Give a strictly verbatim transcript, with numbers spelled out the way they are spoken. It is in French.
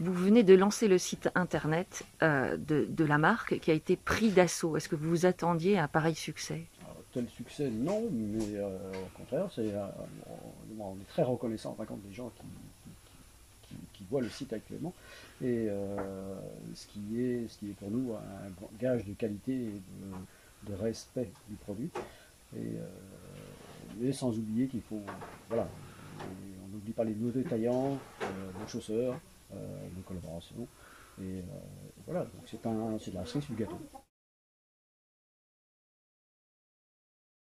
Vous venez de lancer le site internet euh, de, de la marque qui a été pris d'assaut. Est-ce que vous vous attendiez à un pareil succès? Alors, tel succès, non, mais euh, au contraire, c'est, euh, on, on est très reconnaissant par contre des gens qui, qui, qui, qui voient le site actuellement. Et euh, ce, qui est, ce qui est pour nous un gage de qualité et de, de respect du produit. Et, euh, mais sans oublier qu'il faut, voilà, on n'oublie pas les nos détaillants, euh, nos chausseurs, euh, nos collaborations. Et euh, voilà, donc c'est un, c'est de la cerise sur le gâteau.